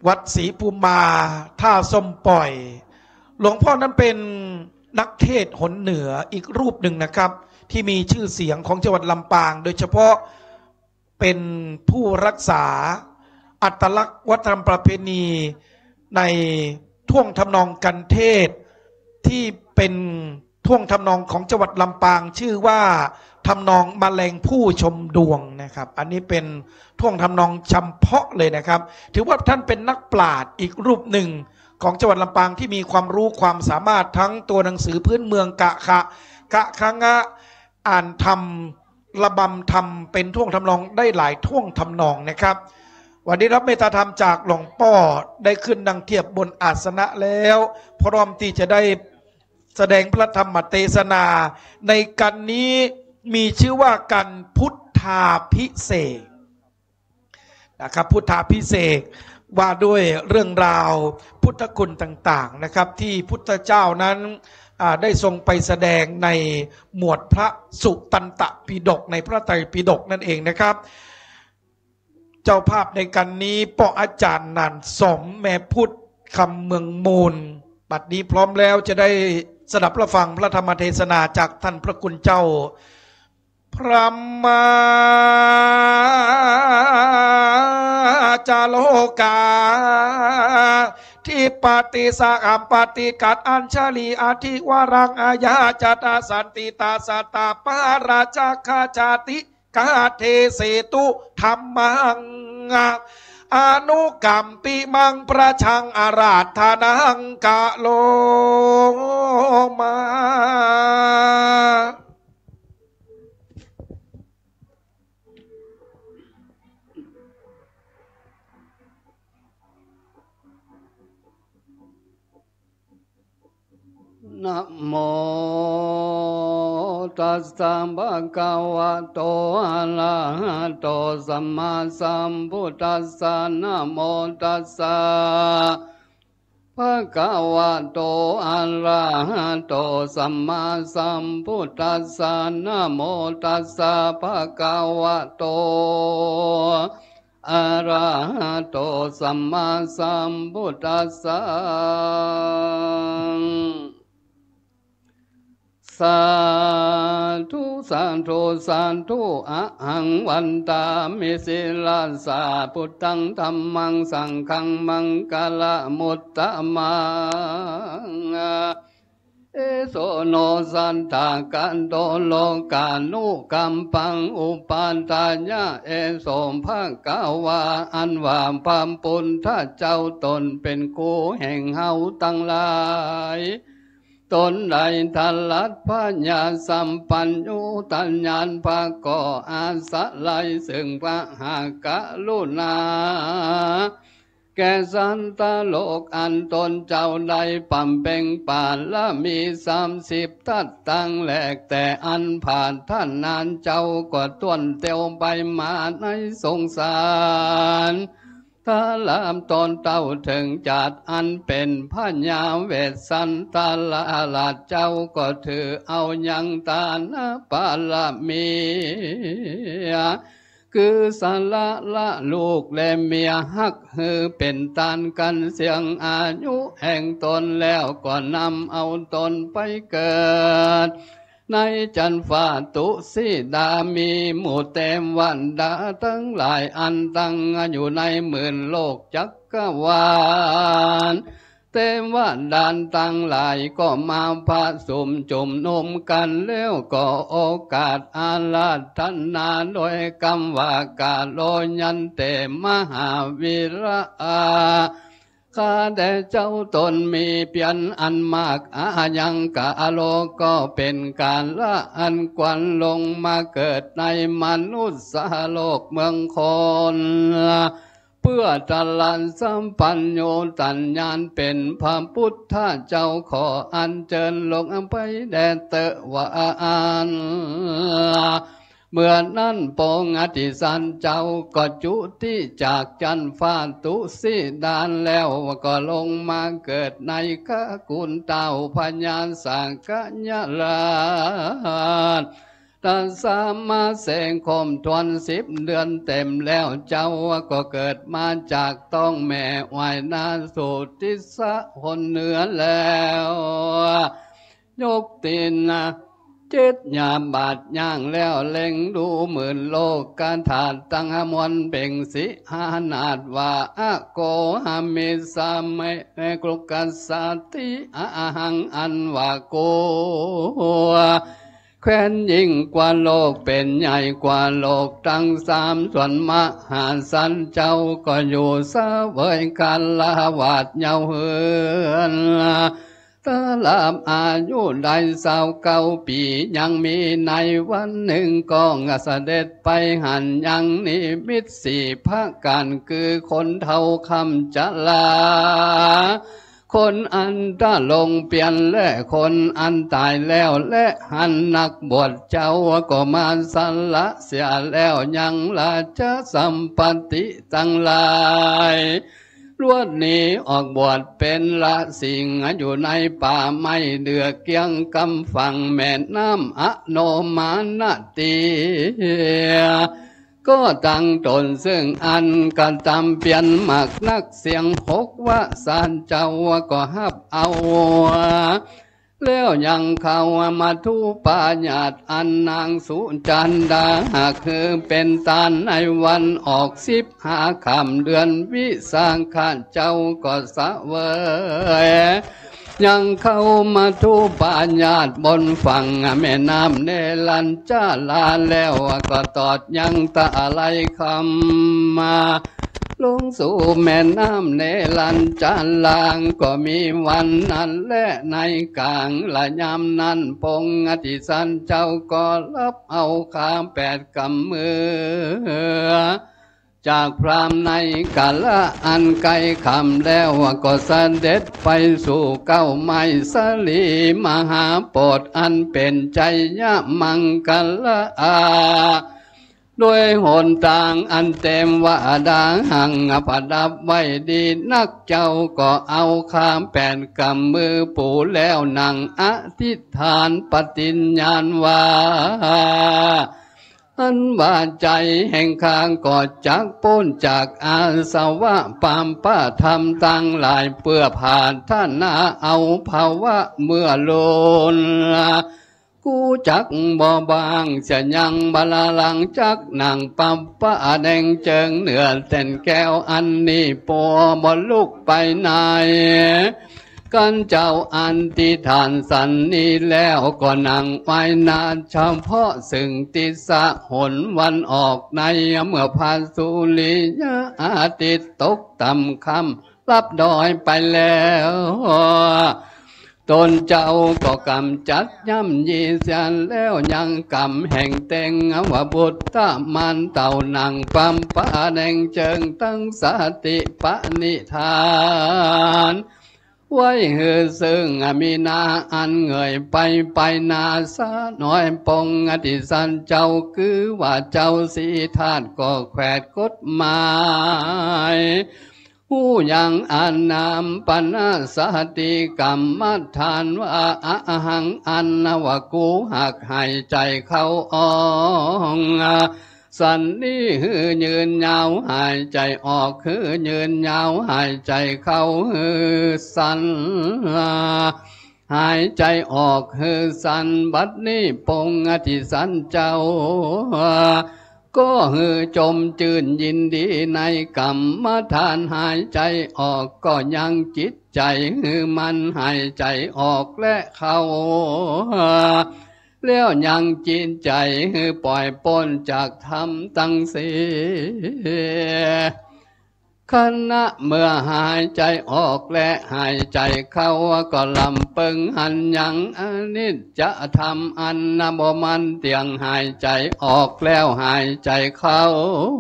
วัดศรีภูมาท่าส้มปล่อยหลวงพ่อนั้นเป็นนักเทศน์หนเหนืออีกรูปหนึ่งนะครับที่มีชื่อเสียงของจังหวัดลำปางโดยเฉพาะเป็นผู้รักษาอัตลักษณ์วัฒนธรรมประเพณีในท่วงทำนองกันเทศที่เป็นท่วงทำนองของจังหวัดลำปางชื่อว่าทำนองแมลงผู้ชมดวงนะครับอันนี้เป็นท่วงทำนองเฉพาะเลยนะครับถือว่าท่านเป็นนักปราชญ์อีกรูปหนึ่งของจังหวัดลำปางที่มีความรู้ความสามารถทั้งตัวหนังสือพื้นเมืองกะคะงะอ่านทำระบำทำเป็นท่วงทำนองได้หลายท่วงทำนองนะครับวันนี้รับเมตตาธรรมจากหลวงพ่อได้ขึ้นดังเทียบบนอาสนะแล้วพร้อมที่จะได้แสดงพระธรรมเทศนาในกันนี้มีชื่อว่ากันพุทธาภิเษกนะครับพุทธาภิเษกว่าด้วยเรื่องราวพุทธคุณต่างๆนะครับที่พุทธเจ้านั้นได้ทรงไปแสดงในหมวดพระสุตตันตปิฎกในพระไตรปิฎกนั่นเองนะครับเจ้าภาพในกันนี้ปออาจารย์นันสมแม่พุทธคำเมืองมูลบัดนี้พร้อมแล้วจะได้สดับรับฟังพระธรรมเทศนาจากท่านพระคุณเจ้าพระมาจาโลกาที่ปฏิสาอัมปฏิกัดอัญชลีอาทิวรังอาญาจตาสันติตาสตาปาราชคาจาติกาเทเสตุธรรมังอนุกรรมปิมังประชังอาราธนังกะโลมานะโมตัสสะภะคะวะโตอะระหะโตสัมมาสัมพุทธัสสะนะโมตัสสะภะคะวะโตอะระหะโตสัมมาสัมพุทธัสสะนะโมตัสสะภะคะวะโตอะระหะโตสัมมาสัมพุทธัสสะสาธุสาธุสาธุอะหังวันตามิสิลาสาพุทธังธัมมังสังฆังมังคละมุตตะมังเอโสโนสันตากันโตโลกานุกัมปังอุปันตายะเอโสภะคะวาอันว่าพามปุณถ้าเจ้าตนเป็นกูแห่งเฮาตั้งหลายตนใดทันลัดพญาสัมปัญญูตัญญาณภะก่ออาสะไลซึ่งพระหากรุณาแก่สันตโลกอันตนเจ้าใดปั่มเป่งป่านละมี30ทัดตั้งแหลกแต่อันผ่านท่านนานเจ้าก็ต้นเตียวไปมาในสงสารถ้าลามตนเต้าถึงจัดอันเป็นพญาเวสสันตาลาลาเจ้าก็ถือเอายังตานะปาลมีคือสละละลูกและเมียฮักฮือเป็นตานกันเสียงอายุแห่งตนแล้วก็นำเอาตนไปเกิดในจันฟ้าตุสีดามีหมู่เต็มวันดาทั้งหลายอันตั้งอยู่ในหมื่นโลกจักรวาลเต็มว่าดานตั้งหลายก็มาพาสุมจุมนุมกันแล้วก็โอกาสอาลาธนาโดยคำว่ากาโลยันเตมหาวิระข้าแต่เจ้าตนมีเพียรอันมากอายังกะโลก็เป็นการละอันกวนลงมาเกิดในมนุษย์โลกเมืองคนเพื่อตลันสัมปัญโยตัญญาณเป็นพระพุทธเจ้าขออัญเชิญลงไปแด่เตวะอันเมื่อนั้นปองอธิสันเจ้าก็จุติจากจันฟ้าตุสีดานแล้วก็ลงมาเกิดในขกุลเต่าพญานสังกัญญาลาตาสามาแสงคมทวน10 เดือนเต็มแล้วเจ้าก็เกิดมาจากต้องแม่วายนาสุติสะคนเหนือแล้วยกตีนนะเจ็ดยามบาดย่างแล้วเล็งดู10,000 โลกการถาดตั้งมวลเป่งสิหานาดว่าอะโกหามิสามัยกลุกัสสติอะหังอันว่าโกแคว้นยิ่งกว่าโลกเป็นใหญ่กว่าโลกทั้ง3 ส่วนมหาสันเจ้าก็อยู่เสวยกันละวาดเยาเฮือนตลาบอายุได้29 ปียังมีในวันหนึ่งก็เสด็จไปหันยังนิมิต4 พระกันคือคนเท่าคำจะลาคนอันตะลงเปลี่ยนและคนอันตายแล้วและหันนักบวชเจ้าก็มาสละเสียแล้วยังราชสัมปติตั้งหลายรวดหนีออกบวชเป็นละสิงอยู่ในป่าไม้เดือเกียงกำฝั่งแม่น้ำอโนมานาตีก็ตั้งตนซึ่งอันกันตำเปลี่ยนหมักนักเสียง6 ว่าสานเจ้าก็ฮับเอาแล้วยังเข้ามาทุปาญาตอันนางสุจันดาคือเป็นตาในวันออก15 ค่ำเดือนวิสาขะเจ้าก็เสวยยังเข้ามาทุปาญาตบนฝั่งแม่น้ำเนลัญจาลาแล้วก็ตอดยังตะอะไรคำมาลงสู่แม่น้ำเนลัญจาลางก็มีวันนั้นและในกลางละยามนั้นพงอธิสันเจ้าก็รับเอาข้าม8 กำมือจากพรามในกาละอันไกลคำแล้วก็เสด็จไปสู่9 ไม้สลีมหาโพธิ์อันเป็นใจยะมังกละอาด้วยหนทางอันเต็มว่าดาหังประดับไว้ดีนักเจ้าก็เอาข้าม8 กำมือปูแล้วนั่งอธิษฐานปฏิญญาณว่าอันว่าใจแห่งข้างก็จักพ้นจากอาสวะปามปะธรรมตั้งหลายเพื่อผ่านท่านนาเอาภาวะเมื่อล้นกูจักบ่บางเสียยังบาลาลังจักนางปัมปะแดงเจิงเหนือเต้นแก้วอันนี้ปัวบ่ลุกไปไหนกันเจ้าอันติฐานสันนี้แล้วก็นั่งไว้นานเฉพาะซึ่งติสะหนวันออกในเมื่อพาสุริยะอาทิตย์ตกต่ำค่ำรับดอยไปแล้วตนเจ้าก็กำจัดย่ำยีเสียแล้วยังกำแห่งเต็งว่าบุตรมันเต่านังปัมปะแดงเจิงตั้งสติปณิธานไว้หือซึ่งมีนาอันเงยไปนาสะน้อยปงอธิสันเจ้าคือว่าเจ้าสีธาตุก็แขวดกฎหมายผู้ยังอันนามปนาสติกรรมฐานว่าอะหังอันนวกูหักหายใจเข้าอองสันนี้ฮือยืนยาวหายใจออกฮือยืนยาวหายใจเข้าฮือสันหายใจออกฮือสันบัดนี้ปงอธิสันเจ้าก็ฮือจมจื่นยินดีในกรรมฐานหายใจออกก็ยังจิตใจฮือมันหายใจออกและเข้าแล้วยังจิตใจฮือปล่อยพ้นจากธรรมตั้งเสียขณะเมื่อหายใจออกและหายใจเข้าก็ลำเปิงหันยังอนิจจะทำอันนบมันเตียงหายใจออกแล้วหายใจเข้า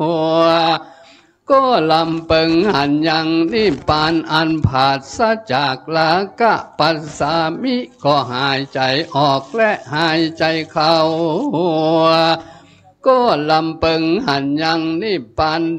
ก็ลำเปิงหันยังนิพพานอันผาดซะจากลากะปัสสามิก็หายใจออกและหายใจเข้าก็ลำเปิงหันยังนิพพานดับ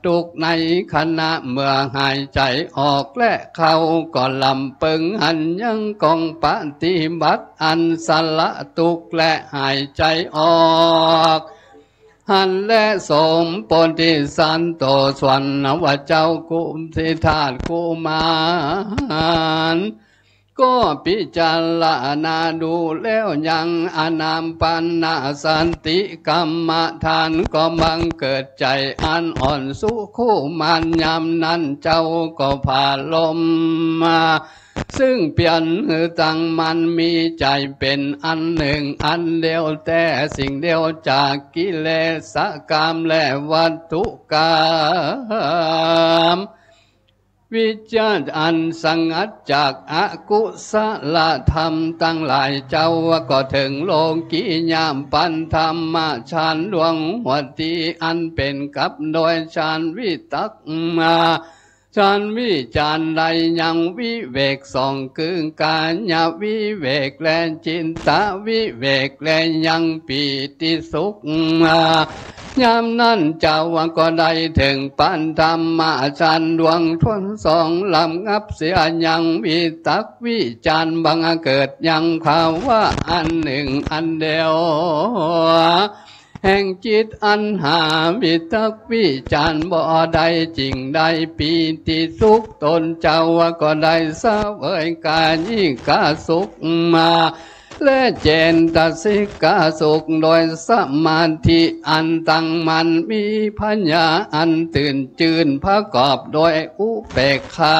ทุกข์ในขณะเมื่อหายใจออกและเข้าก็ลำพึงหันยังกองปฏิบัติอันสละทุกข์และหายใจออกหันและสมปนที่สันโตสวรรณว่าเจ้ากุมสิทาตกุมารก็พิจารณาดูแล้วยังอนามปันนาสันติกรรมฐานก็บังเกิดใจอันอ่อนสุขุมันยำนั้นเจ้าก็ผ่าลมมาซึ่งเปลี่ยนตั้งมันมีใจเป็นอันหนึ่งอันเดียวแต่สิ่งเดียวจากกิเลสกรรมและวัตถุกรรมวิจารอันสงัดจากอกุศลธรรมตั้งหลายเจ้าก็ถึงโลกิยามปันธรรมฌานดวงหัวตีอันเป็นกับโดยฌานวิตักมาฌานวิจารใดยังวิเวกส่องกึ่งกายวิเวกและจินตวิเวกและยังปีติสุขมายามนั้นเจ้าก็ได้ถึงปันธรรมฌานดวงทวนสองลำงับเสียยังวิตักวิจารบังเกิดยังภาวะอันหนึ่งอันเดียวแห่งจิตอันหาวิตักวิจารบ่ได้จริงได้ปีติสุขตนเจ้าก็ได้เสวยกายิกาสุขมาและเจนตสิกาสุขโดยสมาธิอันตั้งมันมีปัญญาอันตื่นจืนประกอบโดยอุเบกขา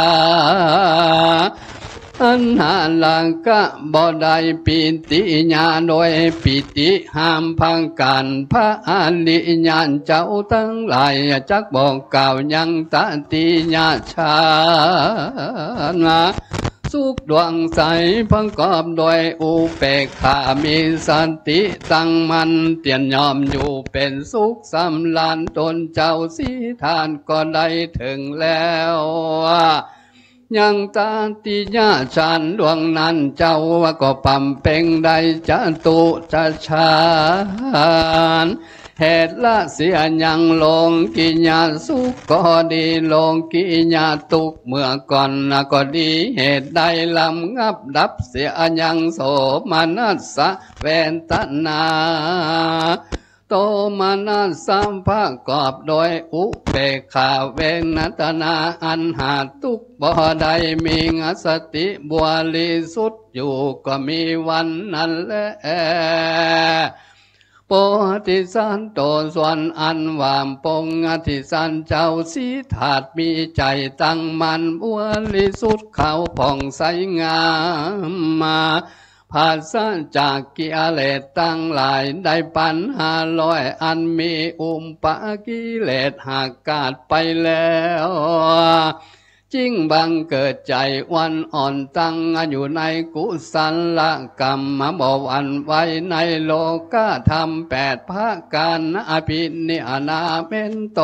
อันหาลังกะบ่ได้ปิติญาโดยปิติห้ามพังการพระอริยญาณเจ้าทั้งหลายจักบอกกล่าวยังตติญาชานาสุขดวงใสพังกอบโดยอุเบกขามีสันติตั้งมันเตียนยอมอยู่เป็นสุขสำลานตนเจ้าสิทานก็ได้ถึงแล้วยังตาติญาฉันดวงนั้นเจ้าก็ปำเพ็งได้จะตุจะชานเหตุละเสียยังลงกิญาสุขก็ดีลงกิญาทุกเมื่อก่อนก็ดีเหตุใดลำงับดับเสียยังโสมนัสสะเวนตนาโตมานัสสัมภกอบโดยอุเบกขาเวนตนาอันหาทุกบ่ได้มีสติบริสุทธิ์อยู่ก็มีวันนั้นแลโพธิสันโตส่วนอันวามปงอธิสันเจ้าสิทาตมีใจตั้งมันบริสุทธิ์เขาผ่องใสงามมาภาษาจากกิเลสตั้งหลายได้ปัญหาลอยอันมีอุมปะกิเลสหากกาดไปแล้วจริงบังเกิดใจวันอ่อนตั้งอยู่ในกุศลกรรมบ่หวั่นไหวในโลกธรรมแปดภาคการอภินิหนาเป็นโต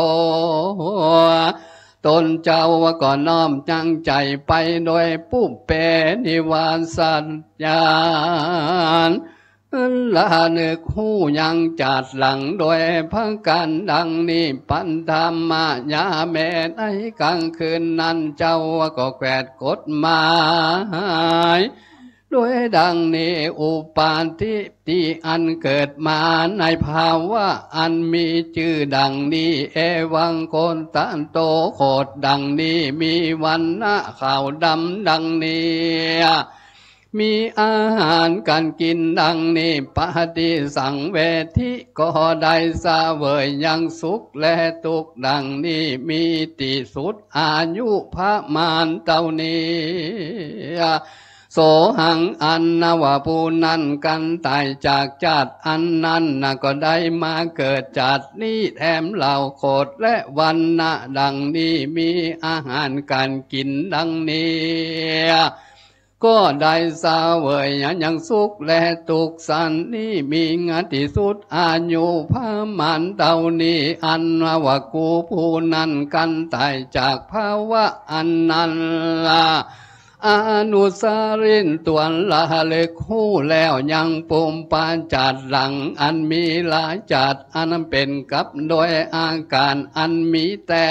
ตนเจ้าก็น้อมจังใจไปโดยปุเปนิวาสัญญาณละนึกหูยังจัดหลังโดยพังกันดังนี้ปันธรรมยาแม่ในกลางคืนนั้นเจ้าก็แกวดกฎหมายด้วยดังนี้อุปาทิติอันเกิดมาในภาวะอันมีชื่อดังนี้เอวังโคนตันโตโคดดังนี้มีวันนะข่าวดำดังนี้มีอาหารการกินดังนี้ปฏิสังเวทิก็ได้สาเวยยังสุขและทุกข์ดังนี้มีติสุดอายุพระมารเท่านี้โสหังอันนวปูนันกันตายจากจัดอันนั้นก็ได้มาเกิดจัดนี้แถมเหล่าโคดและวันนะดังนี้มีอาหารการกินดังนี้ก็ได้สาเวยยังสุขและทุกข์สันนี้มีงานที่สุดอายุพระมารเท่านี้อันว่ากูผู้นั้นกันตายจากภาวะอันนั้นละอนุสารินตวนละเล็กหู้แล้วยังปุ่มปานจัดหลังอันมีหลายจัดอันเป็นกับโดยอาการอันมีแต่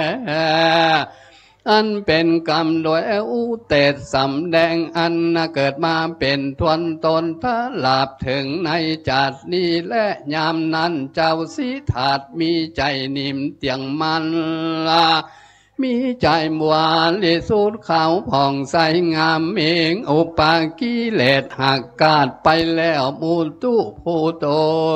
อันเป็นกรรมโดยอุเตศสำแดงอันเกิดมาเป็นทวนตนถ้าหลับถึงในจัดนี้และยามนั้นเจ้าสิถาดมีใจนิ่มเตียงมันละมีใจมวลลิสุดเขาผ่องใสงามเองอุปากิเลสหักกาดไปแล้วมูตุผู้โต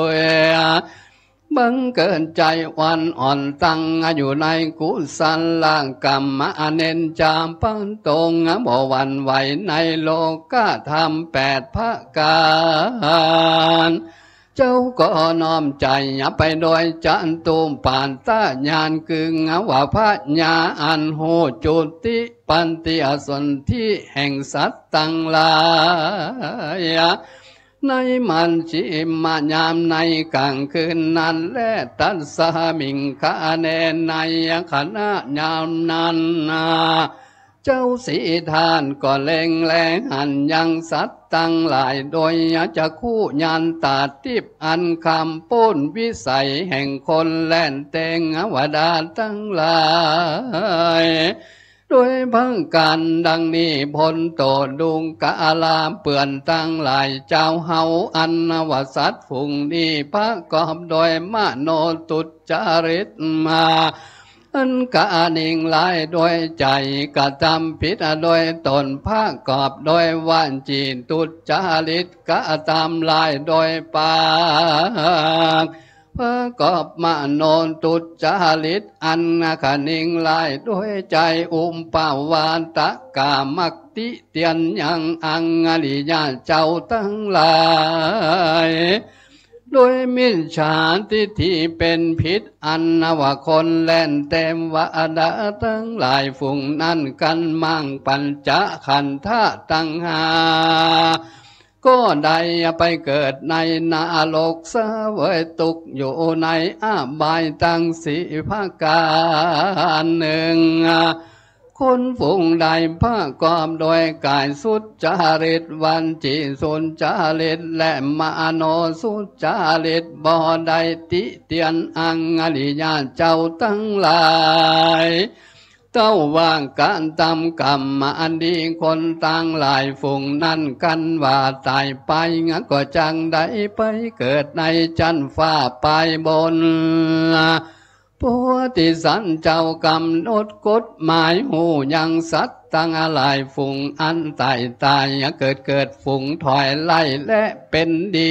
บังเกินใจวันอ่อนตั้งอยู่ในกุศลล่างกรรมอเนนจามปังตรงบ่หวันไหวในโลกธรรม8ประการเจ้าก็น้อมใจไปโดยจันตุมปานตาญาณกึ่งว่าพระญาอันโหจุติปันติอสนที่แห่งสัตตังลายในมันจิมายามในกลางคืนนั้นและตัสสามิงคาเนในขณะยามนั้นเจ้าสีทานก็เล็งแลหันยังสัตว์ตั้งหลายโดยจะคู่ยานตาทิพอันคำป้นวิสัยแห่งคนแล่นเตงวดาตั้งหลายโดยพังการดังนี้พลโตดุงกาลาเปื่อนตั้งหลายเจ้าเฮาอันวสัตว์ฝุ่งนี้พระกอบโดยมโนตุจาริตมาอันกานิ่งหลายโดยใจกระทำผิดโดยตนพระกอบโดยวันจีนตุจาริตกระทำลายโดยปากพระกอบมโนตุจาริตอันขนิ่งลายด้วยใจอุมปาวานตะกามักติเตียนยังอังอริยะเจ้าทั้งหลายโดยมิจฉาทิฏฐิเป็นพิษอันว่าคนแล่นเต็มวาดาทั้งหลายฝุ่งนั้นกันมั่งปัญจขันธะตั้งหาก็ได้ไปเกิดในนรกเสวยตุกอยู่ในอบายตั้งสี่ภาการหนึ่งคนฝูงใดพระกอบโดยกายสุจาริตวันจิสุจาริตและมโนสุจาริตบ่ได้ติเตียนอังอริยะเจ้าทั้งหลายเต้าว่างการทำกรรมอันดีคนต่างหลายฝูงนั้นกันว่าตายไปงั้นก็จังได้ไปเกิดในจันฟ้าไปบนผู้ที่สันเจ้ากำหนดกฎหมายหูยังสัตว์ตั้งหลายฝูงอันตายเกิดฝูงถอยไล่และเป็นดี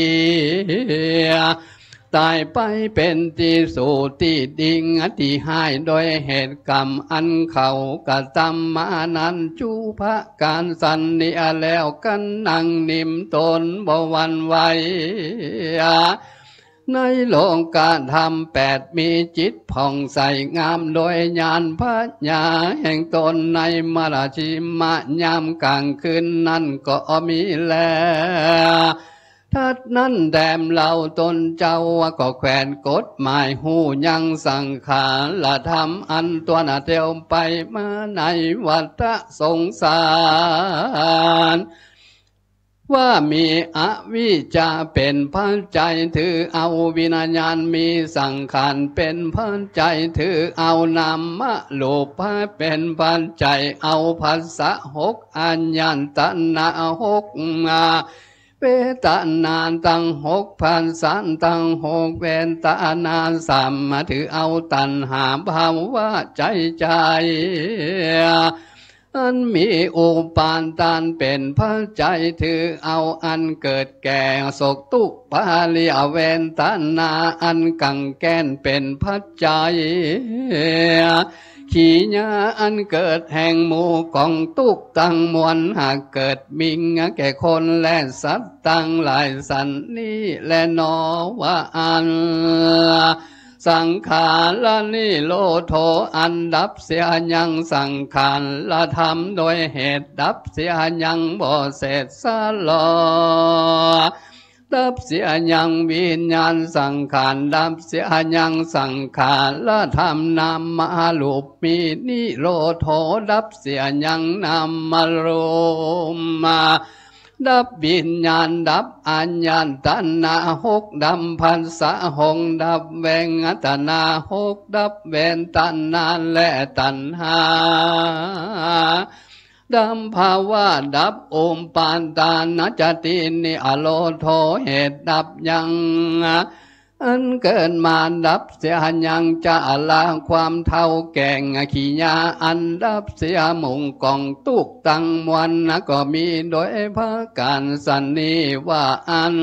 ตายไปเป็นที่สู่ที่ดิ่งที่หายโดยเหตุกรรมอันเขากระทำมานั้นจูพระการสันนิอแล้วกันนั่งนิ่มตนบ่หวั่นไหวในโลกการทำ8มีจิตผ่องใสงามโดยญาณปัญญาแห่งตนในมรชิมะยามกลางคืนนั้นก็มีแลทัดนั้นแดมเราตนเจ้าก็แขวนกฎหมายหูยังสังขารละธรรมอันตัวน่ะเที่ยวไปมาในวัฏสงสารว่ามีอวิชชาเป็นปัจจัยถือเอาวิญญาณมีสังขารเป็นปัจจัยถือเอานามโลภะเป็นปัจจัยเอาภัสสะ6อัญญตนะ6เวทนาตั้ง6พันสันตั้ง6เวทนา3ถือเอาตัณหาภาวะใจอันมีอุปาทานเป็นปัจจัยถือเอาอันเกิดแก่โศกทุกข์ปาลิอเวนตนาอันกังแก้นเป็นปัจจัยขีญาอันเกิดแห่งหมู่กองทุกข์ตั้งมวลหากเกิดมิงแก่คนและสัตว์ตั้งหลายสันนี้และนอว่าอันสังขารละนิโรโธอันดับเสียยังสังขารละธรรมโดยเหตุดับเสียยังบ่เสร็จสลอดับเสียยังวิญญาณสังขารดับเสียยังสังขารละธรรมนามมาลุปมีนิโรธโธดับเสียยังนามรูมาดับวิญญาณดับอัญญาณตัณหาหกดับพันสะหงดับแวงอัตนาหกดับเวนตัณหาและตัณหาดับภาวะดับอุมปานตานาจตินิอโลโทเหตุดับยังอันเกินมาดับเสียยังจะละความเท่าแก่งขี้ยาอันดับเสียมุงกองตุกตังมวันก็มีโดยพระการสันนิว่าอัน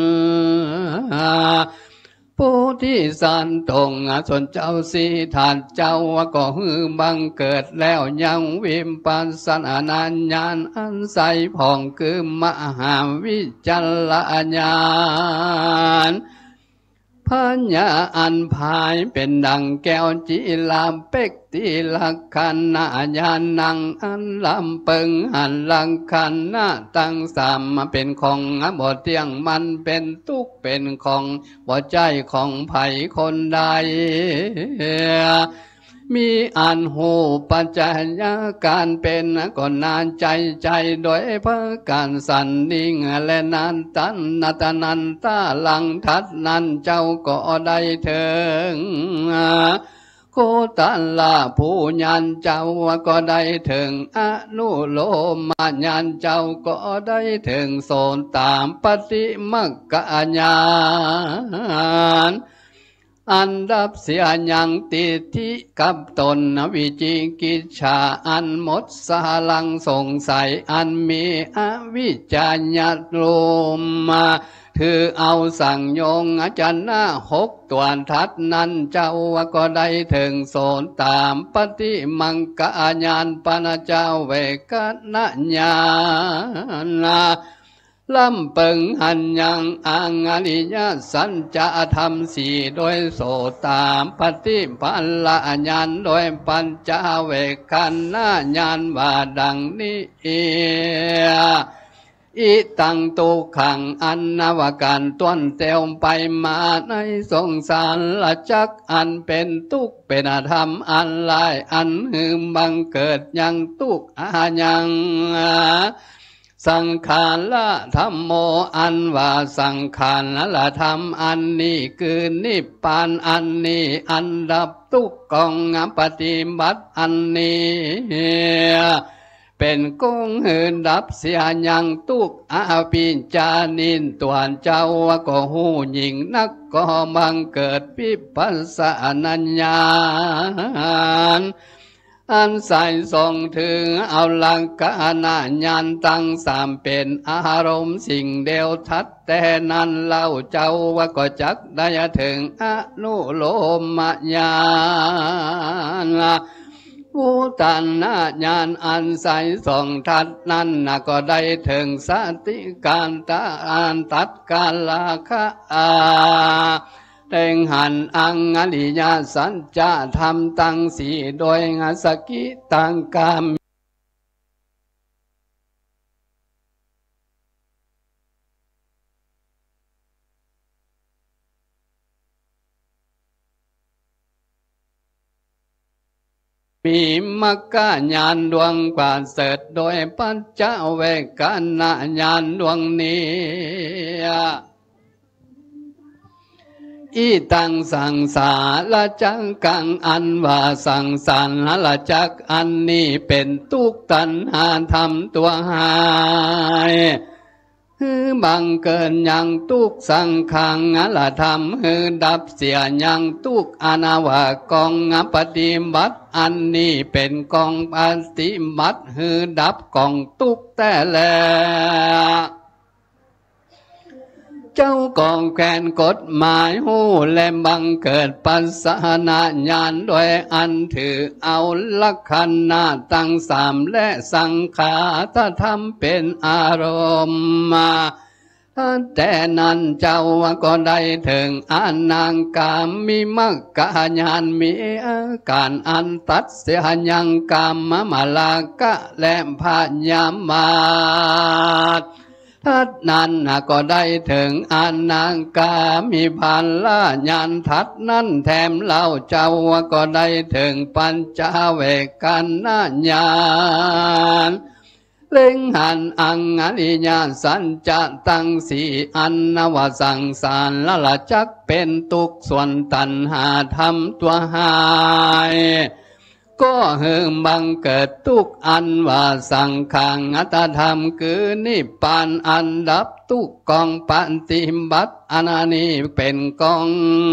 ผู้ที่สันตรงส่วนเจ้าสีฐานเจ้าก็ฮือบังเกิดแล้วยังวิมปัสสนานัญญาณอันใสผ่องคือมหาวิจารญาณพัญญาอันภายเป็นดังแก้วจีลาเป็กตีลักขันนาญาณังอันลำเปิงหันลังขันนาตั้งสามมาเป็นของบ่เที่ยงมันเป็นทุกข์เป็นของบ่ใจของไผคนใดมีอันหูปัจจัยการเป็นก็นานใจโดยพระการสันนิ่งและนานตันนาตนันตาลังทัดนั้นเจ้าก็ได้ถึงโคตันลาผู้ยันเจ้าก็ได้ถึงอนุโลมายันเจ้าก็ได้ถึงโสนตามปฏิมักกะญาณอันดับเสียยังติทิกับตนวิจิกิจฉาอันหมดสลังสงสัยอันมีอวิจจญาโลมาถือเอาสั่งโยงอาจารย์หกตัวทัดนั้นเจ้าก็ได้ถึงโสนตามปฏิมังกะญาณปณเจ้าเวกนะญาณลำเปิงหันยังอังอริยสัจจะธรรมสี่โดยโสตามปฏิปันละญาณโดยปัญจเวคันนาญาณว่าดังนี้อิตังตุขังอันนวการต้นเตวไปมาในสงสารละจักอันเป็นทุกข์เป็นธรรมอันลายอันหืมบังเกิดยังทุกข์อายังสังขารละธรรมโมอันว่าสังขารละธรรมอันนี้คือนิพพานอันนี้อันดับทุกข์กองปฏิบัติอันนี้เป็นกงหืนดับเสียยังทุกข์อาปิญจานินตัวเจ้าก็หูยิ่งนักก็บังเกิดวิปัสสนาญาณอันใส่ส่งถึงเอาลังกานาญาณตั้งสามเป็นอารมณ์สิ่งเดียวทัดแต่นั้นเล่าเจ้าก็จักได้ถึงอนุโลมญาณภูตันนาญาณอันใสส่องทัดนั้นก็ได้ถึงสติการตาอันตัดกาลาคะเต็งหันอังอริยสัจจะธรรมตั้งสี่โดยสกิตังกามมีมักกะญาณดวงกว่าเสดโดยปัจจเวกนะญาณดวงนี้อีตังสังสารจักกังอันว่าสังสารจักอันนี้เป็นทุกข์ตัณหาทำตัวหายบังเกินยังทุกข์สังขังละธรรมดับเสียยังทุกข์อนาวากองปฏิบัติอันนี้เป็นกองปฏิบัติดับกองทุกข์แต่แล้วเจ้ากองแขนกฎหมายหูและบังเกิดปัสสนาญาณโดยอันถือเอาลักขัณนาตั้งสามและสังขารธรรมเป็นอารมณ์แต่นั้นเจ้าก็ได้ถึงอนางกามมีมักกะญาณมีอาการอันตัดเสียยังกามมาลากะและพญามาทัดนั้นก็ได้ถึงอนนางกามีพันละญาณทัดนั้นแถมเล่าเจ้าก็ได้ถึงปัญจเวกกันนาญาณเล่งหันอังอริยสัจจะตั้งสีอันนวสังสารละจักเป็นทุกส่วนตัณหาทำตัวหายก็เหิงบังเกิดทุกอันว่าสังขังอัตธรรมคือนิพพานอันดับทุกกองปฏิบัติอนานี้เป็นกอง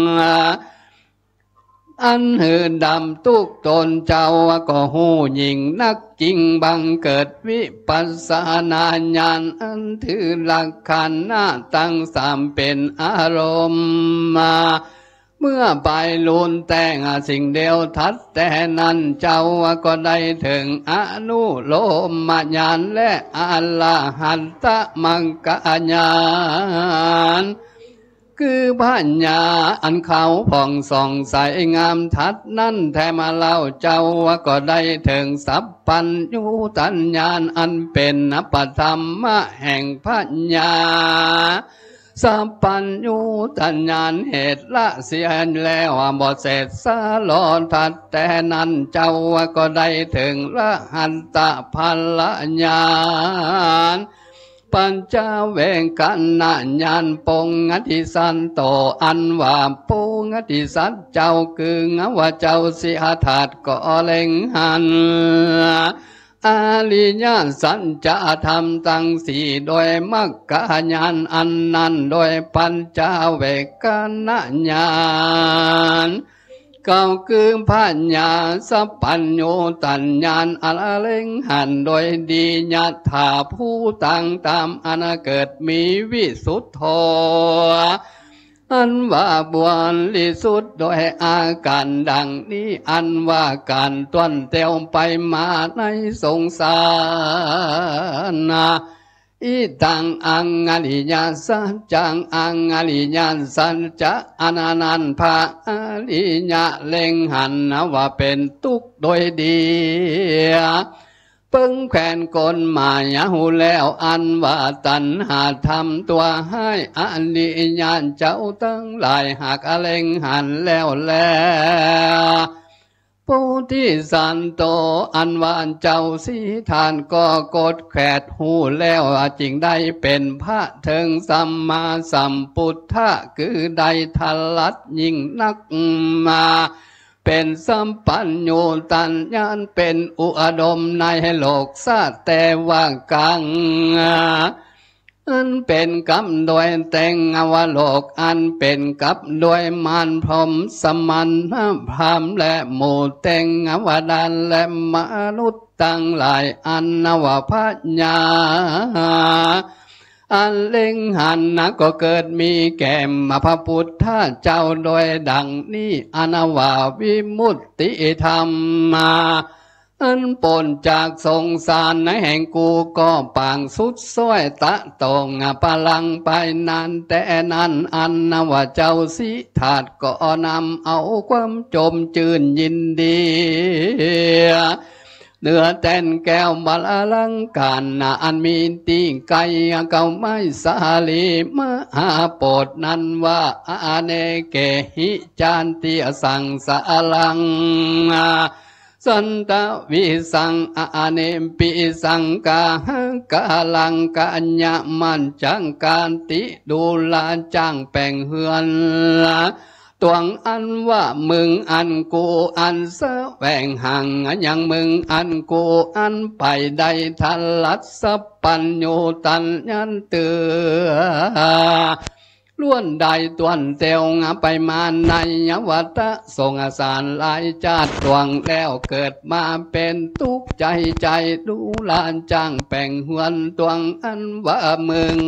อันหือดำทุกตนเจ้าก็หูยิ่งนักจริงบังเกิดวิปัสสนาญาณอันถือหลักขันธ์หน้าตั้งสามเป็นอารมณ์มาเมื่อไปลุนแต่งสิ่งเดียวทัดแต่นั้นเจ้าก็ได้ถึงอนุโลมญาณและอรหันตมังกญาณคือปัญญาอันเขาผ่องส่องใสงามทัดนั้นแท้มาเล่าเจ้าก็ได้ถึงสัพพัญญูตัญญาณอันเป็นปธรรมะแห่งปัญญาสัพพัญญูตัญญาณเหตุละเสียแล้วบ่เสร็จสาลอทัดแต่นั้นเจ้าก็ได้ถึงละหันตพัลลญาณปัญจเวงกันนาญาณปงอธิสันโตอันว่าปงอธิสัตเจ้าคืองว่าเจ้าสิหธาตุก็เล็งหันอริยสัจจะธรรมตั้งสี่โดยมรรคญาณอันนั้นโดยปัญจเวกกันญาณก็คือปัญญาสัพพัญญูตัญญาณอเล็งหันโดยดีญาถาผู้ตั้งตามอนาเกิดมีวิสุทธโธอันว่าบวนลิสุดโดยอาการดังนี้อันว่าการต้นเตียวไปมาในสงสารอิตังอังอริยสัจจังอังอริยสัจจะอนันต์ภาอริยะเล็งหันว่าเป็นทุกข์โดยดีเพิ่งแขวนกลมายาหูแล้วอันว่าตัณหาทำตัวให้อริยะเจ้าตั้งหลายหากเล็งหันแล้วโพธิสันโตอันว่าเจ้าสีทานก็กดแขดหูแล้วจึงได้เป็นพระถึงสัมมาสัมพุทธะคือได้ทลัดยิ่งนักมาเป็นสัมปัญโยตัญญาณเป็นอุดมในโลกซาแต่ว่ากังอันเป็นกับโดยแต่งอวโลกอันเป็นกับโดยมารพรหมสมันพรามและหมู่แต่งอวดานและมนุษย์ตั้งหลายอันนวพัญญาอันเล็งหันก็เกิดมีแก่พระพุทธเจ้าโดยดังนี้อนวาวิมุตติธรรมมาอันปนจากสงสารในแห่งกูก็ปางสุดซ้อยตะตงพลังไปนานแต่นั้นอันนว่าเจ้าสิถาดก็นำเอาความจมจืนยินดีเนื้อแต้นแก้วบาลังการอันมีตีไก่เก่าไม้สาลีมหาโปดนั้นว่าอเนเกหิจานติสังสาลังสันตวิสังอเนปิสังกากาลังกัญญมันจังการติดูลาจังแป่งเฮือนตวงอันว่ามึงอันกูอันเสแหวงห่างยังมึงอันกูอันไปได้ทันลัดสัพปัญญูตัญญาณเตือล้วนใดตวนเตียวไปมาในยวัฏทรงอาสารหลายชาติตวงแล้วเกิดมาเป็นทุกข์ใจดูลานจ้างแป่งหวนตวงอันว่ามึง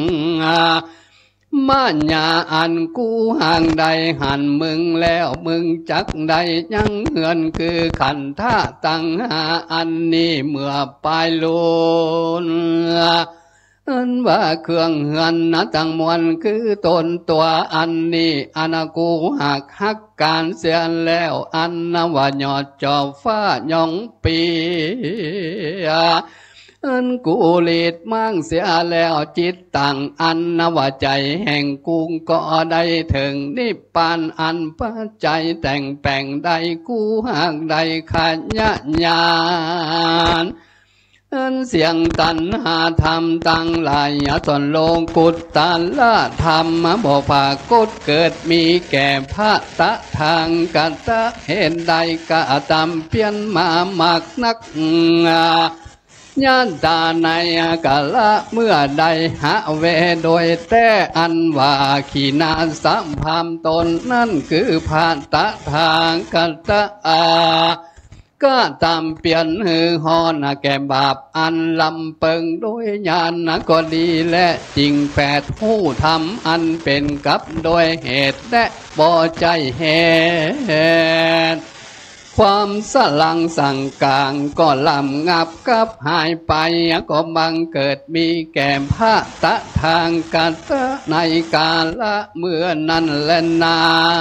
มาญาอันกูห่างใดหันมึงแล้วมึงจักใดยังเหือนคือขันท่าตั้งหาอันนี้เมื่อปลายลุนอันว่าเครื่องเหือนตั้งมวลคือตนตัวอันนี้อันกูหักหักการเสียแล้วอันว่ายอดจอบฟ้ายองปีอันกูลีดมั่งเสียแล้วจิตต่างอันนวใจแห่งกุงก็ได้ถึงนิพพานอันปัจจัยแต่งแปลงใดกูหากใดขัดยะญาณอันเสียงตันหาธรรมตั้งหลายตนโลกุตตาละธรรมบ่ภากฏเกิดมีแก่พระตะทางกัตตะเห็นใดกะตามเปลี่ยนมามากนักญาณตาในกะละเมื่อใดหาเวโดยแต่อันว่าขีนาสัมภามตนนั่นคือพระตะทางกัตตะก็ตามเปลี่ยนหือฮอนแก่บาปอันลำเปิงโดยญาณก็ดีและจริงแปดหู้ทำอันเป็นกับโดยเหตุและบ่ใจเหตุความสลังสั่งกลางก็ลำงับกับหายไปก็บังเกิดมีแก่พระตะทางกัตตะในกาละเมื่อนั้นแลนา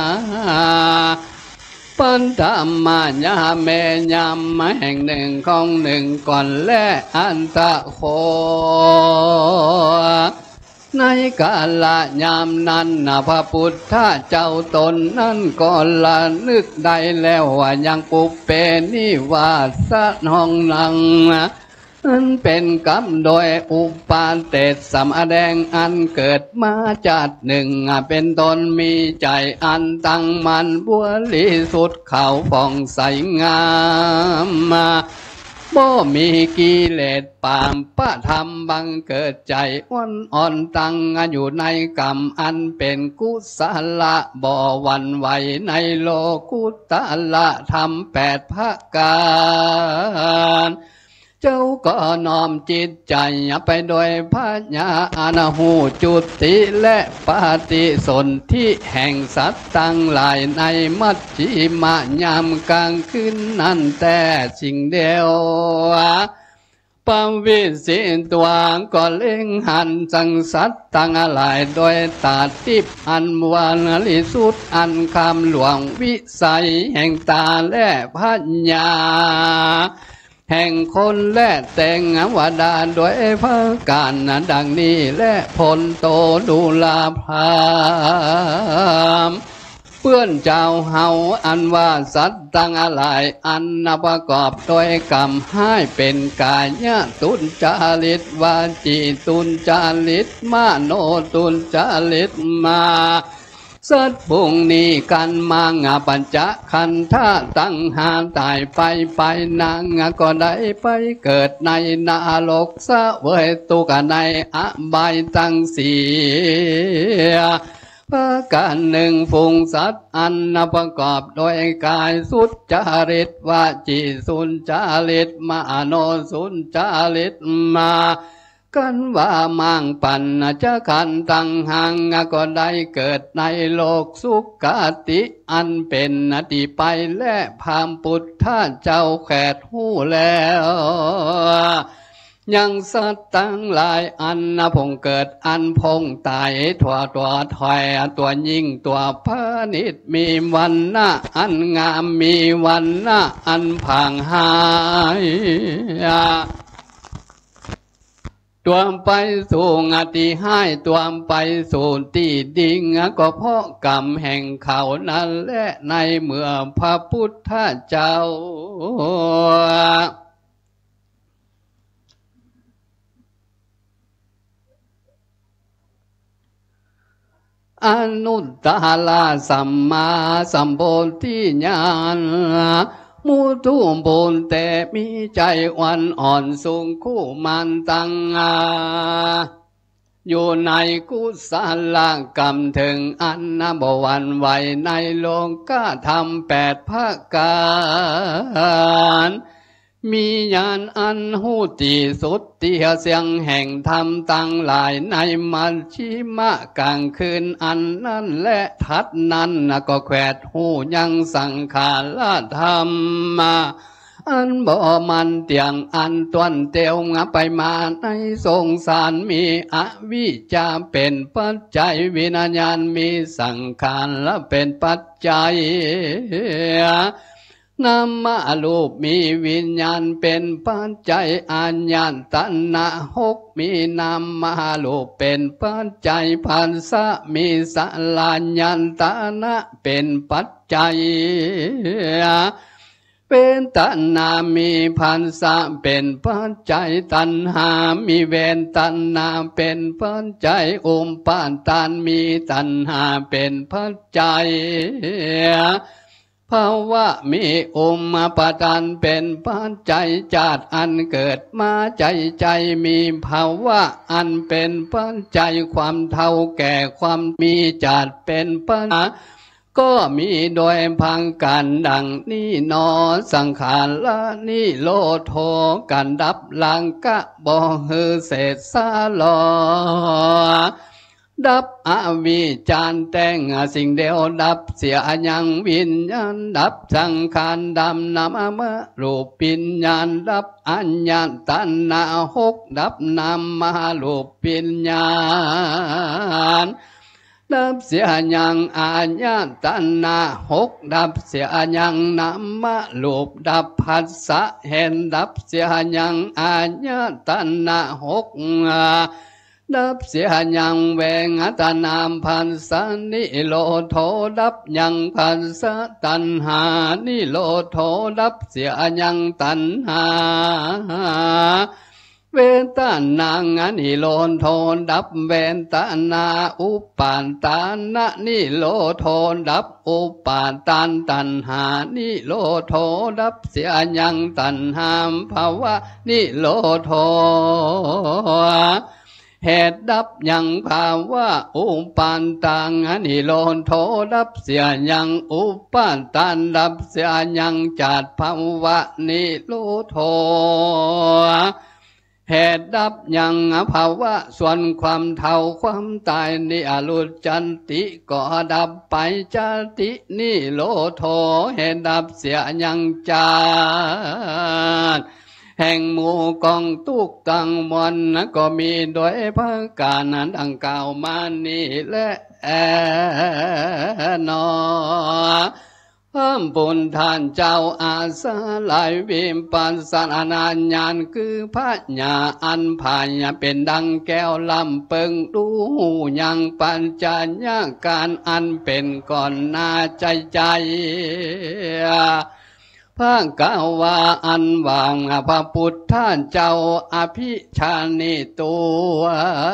ปัญธรรมญาเมยามแห่งหนึ่งของหนึ่งก่อนและอันตะโคในกาลยามนั้นพระพุทธเจ้าตนนั้นก็ละนึกได้แล้วว่ายังปุเปนิวาสห้องนังอันเป็นกรรมโดยอุปาเตสำแดงอันเกิดมาจากหนึ่งเป็นตนมีใจอันตั้งมันบริสุทธิ์เขาผ่องใสงามบ่มีกิเลสปามปะธรรมบังเกิดใจอ่อนตั้งอยู่ในกรรมอันเป็นกุศลบ่หวั่นไหวในโลกุตละธรรมแปดภาคการเจ้าก็น้อมจิตใจไปโดยปัญญาอนาหูจุติและปฏิสนธิแห่งสัตว์ตั้งหลายในมัชฌิมยามกลางคืนนั่นแต่สิ่งเดียวปวิสิตัวก็เล็งหันสังสัตว์ตั้งหลายโดยตาทิพย์อันวานลิสุดอันคำหลวงวิสัยแห่งตาและปัญญาแห่งคนและแต่งวดาโดยพระการดังนี้และพลโตดูลาภามเพื่อนเจ้าเฮาอันว่าสัตว์ตั้งหลายอันประกอบโดยกรรมให้เป็นกายตุนจาริตวาจีตุนจาริตมโนตุนจาริตมาสัตว์พวกนี้กันมังปัญจขันธะตั้งหาตายไปนางก็ได้ไปเกิดในนรกเสวยตุกในอบายตั้งสี่ประการหนึ่งฝูงสัตว์อันประกอบโดยกายสุจริตวาจีสุจริตมโนสุจริตมากันว่ามังปันจะขันตังหังก็ได้เกิดในโลกสุขติอันเป็นนาทีไปและพามพุทธเจ้าแขดหูแล้วยังสัตว์ตั้งหลายอันพงเกิดอันพงตายตัวถอยตัวยิ่งตัวพระนิดมีวันหน้าอันงามมีวันหน้าอันผ่างหายตัวไปสู่งติให้ตัวไปสู่ตีดิ่งก็เพราะกรรมแห่งเขานั้นและในเมื่อพระพุทธเจ้าอนุตตรสัมมาสัมโพธิญาณมุทุมบุญแต่มีใจวันอ่อนสูงคู่มันตั้งอยู่ในกุศลกรรมถึงอันนบวันไหวในโลกธรรมแปดภาคการมีญาณอันหูตีสุดเตียเสียงแห่งธรรมตั้งหลายในมัชฌิมะกลางคืนอันนั้นและทัดนั้นก็แขวดหูยังสังขารธรรมมาอันบ่มันเตียงอันตวนเตียวไปมาในสงสารมีอวิชชาเป็นปัจจัยวิญญาณมีสังขารและเป็นปัจจัยนามารูปมีวิญญาณเป็นปัจจัยอาญาตัณหาหกมีนามารูปเป็นปัจจัยภาษามีสลาญาตานะเป็นปัจจัยเป็นตัณหามีพันธะเป็นปัจจัยตัณหามีเวรตัณหาเป็นปัจจัยอุปาทานมีตัณหาเป็นปัจจัยภาวะมีอุปาทานเป็นปัจจัยจาตุอันเกิดมาใจมีภาวะอันเป็นปัจจัยความเท่าแก่ความมีจาตุเป็นปัจจัยก็มีโดยพังกันดังนี้นอสังขารละนิโรโธกันดับลังกะบ่ฮือเศษสาลอดับอวิจจารแต่งสิ่งเดียวดับเสียยังวิญญาณดับสังขารดำนามะรูปปิญญาณดับอัญญาตัณหาหกดับนามะรูปปิญญาณดับเสียยังอาญาตัณหาหกดับเสียยังนามะรูปดับผัสสะเห็นดับเสียยังอาญาตัณหาหกดับเสียยังเวงอัตนามพันสานิโรโธดับยังพันสะตัณหานิโรโธดับเสียยังตัณหาเวทนานิโรโธดับเวทนาอุปาทานนิโรโธดับอุปาทานตัณหานิโรโธดับเสียยังตัณหาภาวะนิโรโธเหตุดับยังภาวะอุปาทานนิโรโธดับเสียยังอุปาทานดับเสียยังจาตุภาวะนิโรโธเหตุดับยังภาวะส่วนความเท่าความตายนิอรุจันติก็ดับไปจตินิโรโธเหตุดับเสียยังจาตุแห่งหมู่กองตุกตังมวลก็มีโดยพระการนั้นดังกล่าวมานี้และนอพระบุญท่านเจ้าอาสาลายวิมปัสสนาญาณคือพระญาอันพายเป็นดังแก้วลำเปิงดูยังปัญจญาการอันเป็นก่อนหน้าใจพระกาวาอันวางพระพุทธเจ้าอภิชานิตัว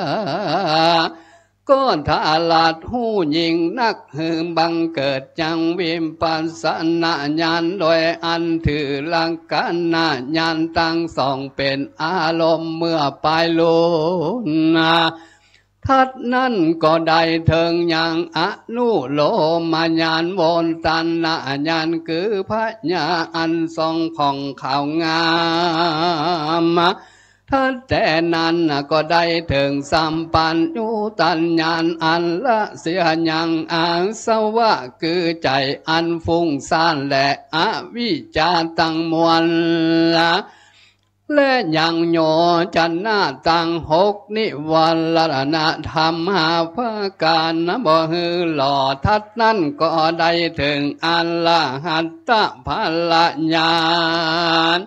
ก้อนทาลาดหูยิงนักหืมบังเกิดจังวิมปัสสนาญาณโดยอันถือลังกานาญาณตั้งสองเป็นอารมณ์เมื่อปลายลุนทัดนั้นก็ได้เถิงยังอนุโลมาญาณโวนตันนาญาณคือพระญาอันทรงของข่าวงามทัดแต่นั้นก็ได้ถึงสัมปันยุตัญญาณอันละเสียยังอาสวะคือใจอันฟุ้งซ่านและอวิชชาตั้งมวลและยังโยจันนาตังหกนิวัลลนะธรรมหาภาการนะบ่ฮือหล่อทัดนั้นก็ได้ถึงอัลลหัตตะภาลญาณ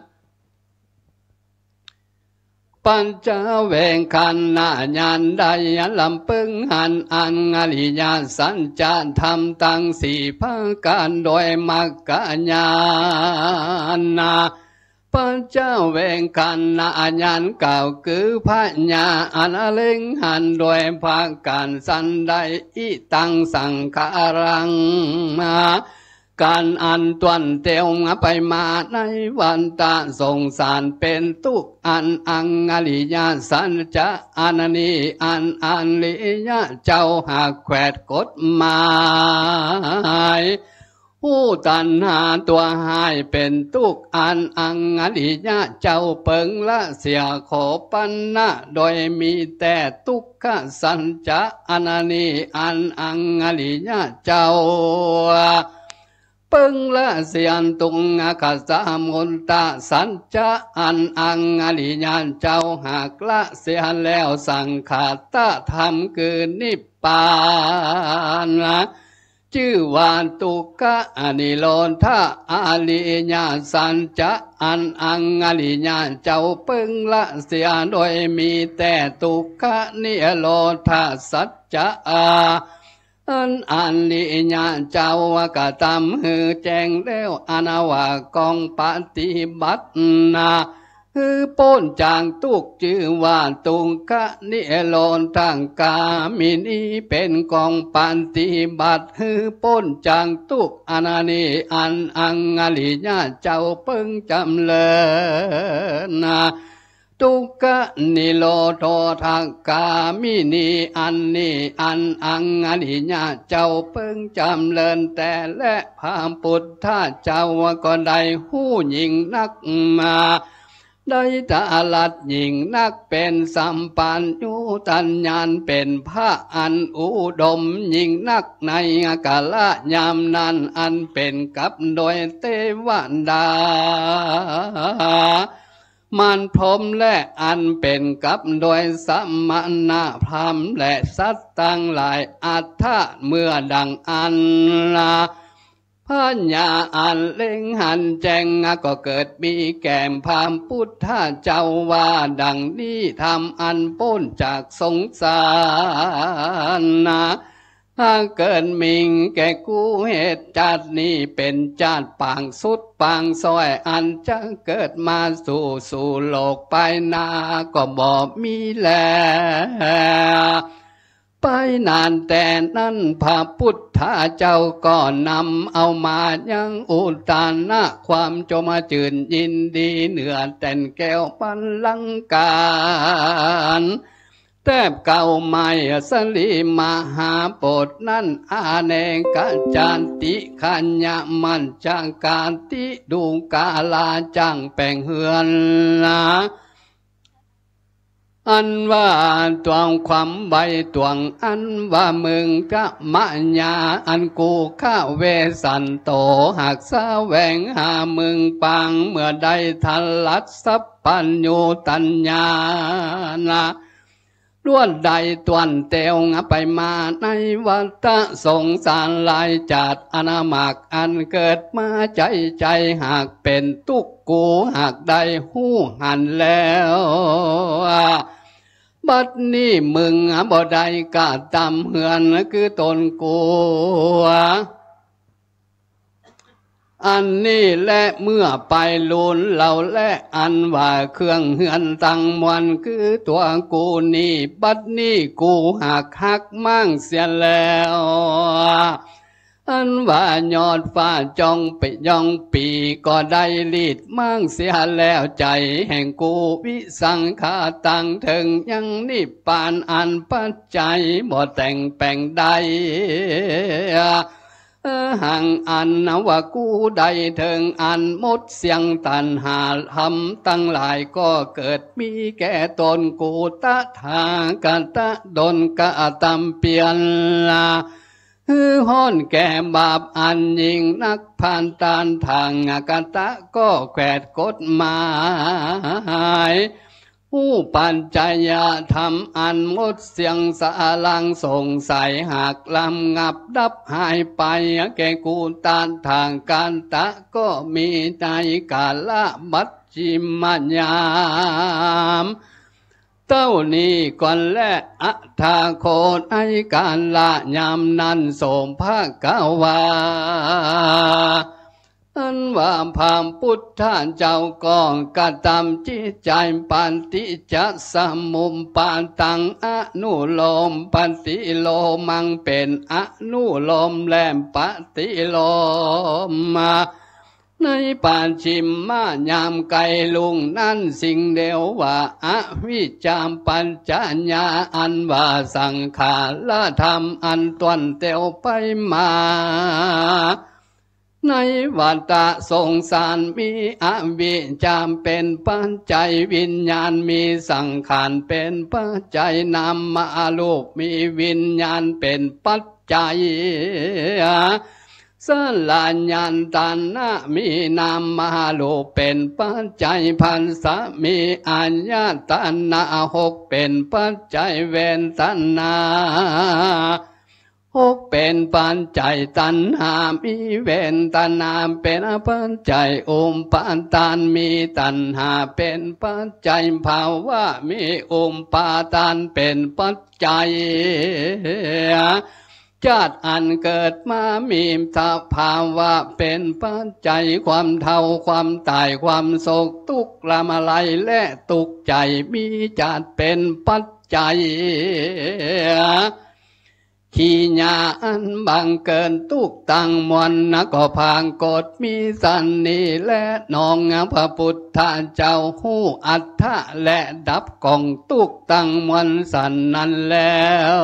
ปัญจเวงคันนาญาณใดลำปึงหันอันอริยสัจจะธรรมตั้งสี่ภาการโดยมรรคญาณปัญจเวงคันนาญาณเก่าคือพระญาอันเล็งหันโดยภาการสันใดอิตังสังขารังการอันตวนเตียวไปมาในวันตาสงสารเป็นทุกอันอังอริยสัจจะอันนี้อันลิยะเจ้าหากแขวดกฎหมายผู้ตัณหาตัวหายเป็นทุกอันอังอริยะเจ้าเปิงละเสียขอปันนะโดยมีแต่ทุกขสัจจะอันนี้อังอริยะเจ้าเปิงละเสียนตุงอาคาสามุนตาสัจจะอังอริยะเจ้าหากละเสียแล้วสังขารตธรรมคือนิพพานชื่อว่าตุกะอนิโรธาอาลิญาสันจะอังอลิญาเจ้าเพิ่งละเสียโดยมีแต่ตุกะนิโรธาสัจจะอันลิญาเจ้ากะทำหือแจ้งแล้วอนาวากองปฏิบัตินาคือป้นจางตุกชื่อว่าตุงกะนิโรธทางกามินีเป็นกองปฏิบัติคือป้นจางตุกอนานีอังอลิญาเจ้าเพิ่งจำเริญนาตุกะนิโรธทางกามินีอันนี้อังอลิญาเจ้าเพิ่งจำเริญแต่และพามพุทธเจ้าก็ได้หู้ยิ่งนักมาได้ตาลัดหญิงนักเป็นสัมปันยุตัญญาณเป็นพระอันอุดมยิ่งนักในกาลยามนั้นอันเป็นกับโดยเทวดามันพรหมและอันเป็นกับโดยสัมมานาพรหมและสัตว์ตั้งหลายอัตถะเมื่อดังอันละพัญญาอันเล่งหันแจงก็เกิดมีแก่มพามพุทธเจ้าว่าดังนี้ทำอันพ้นจากสงสารนะถ้าเกิดมิงแก่กูเหตุจาตินี้เป็นจาติปางสุดปางซอยอันจะเกิดมาสู่โลกไปนาก็บ่มีแล้วไปนานแต่นั้นพระพุทธเจ้าก็นำเอามายังอุตานะความจมจืนยินดีเหนือแต่นแก้วปัลลังการแทบเก่าใหม่สลีมหาโปรดนั้นอาเนกจานติขัญญมันจังการติดูกาลาจังแปลงเฮือนนะอันว่าตวงความใบตวงอันว่ามึงกะมะญาอันกูข้าเวสันโตหากสาแวงหามึงปังเมื่อใดทันลัดสัพปัญญูตัญญานะล้วนใดตวนเตียวไปมาในวัฏสงสารลายจัดอนามักอันเกิดมาใจหากเป็นตุกกูหากได้หู้หันแล้วบัดนี้มึงบ่ได้กะตำเหือนคือตนกูอันนี้และเมื่อไปลุนเราและอันว่าเครื่องเหือนตั้งมวนคือตัวกูนี่บัดนี้กูหักมั่งเสียแล้วอันว่ายอดฟ้าจองไปย่องปีก็ได้ลีดมั่งเสียแล้วใจแห่งกูวิสังขาตังถึงยังนิพพานอันปัจจัยบ่แต่งแปลงใดห่างอันว่ากูได้ถึงอันหมดเสียงตันหาทำตั้งหลายก็เกิดมีแก่ตนกูตะทากะตะดนกะตำเปลี่ยนห้อนแก่บาปอันยิ่งนักผ่านตานทางกะตะก็แขวดกฎหมายผู้ปัญจยธรรมอันหมดเสียงสาลังสงสัยหากลำงับดับหายไปแก่กูตานทางการตะก็มีใจกาละบัดจิมญามเต้านี้ก่อนและอัฏฐาโคดไอการละยามนั้นสมภาคกาวาอันว่าพามพุทธเจ้ากองกะตำจิตใจปันติจะสมุมปานตังอนุโลมปันติโลมังเป็นอนุโลมแลมปฏิโลมมาในปานชิมมายามไกลลุงนั้นสิ่งเดียวว่าอวิจามปัญจญาอันว่าสังขารธรรมอันตวนเตียวไปมาในวัฏสงสารมีอวิจามเป็นปัจจัยวิญญาณมีสังขารเป็นปัจจัยนามมารูปมีวิญญาณเป็นปัจจัยสลาญาณตัณหามีนามมหาโลกเป็นปัจจัยพันธะมีอัญญาตัณหาหกเป็นปัจจัยเวทนาหกเป็นปัจจัยตัณหามีเวนตัณหาเป็นปัจจัยอุปาทานมีตัณหาเป็นปัจจัยภาวะมีอุปาทานเป็นปัจจัยชาติอันเกิดมามีสภาวะเป็นปัจจัยความเท่าความตายความโศกทุกข์ละมาลัยและทุกข์ใจมีชาติเป็นปัจจัยขีญาอันบังเกินทุกตังมวลนะก็พางกฎมีสันนิและนองพระพุทธเจ้าหูอัฏฐะและดับกองทุกตังมวลสันนั้นแล้ว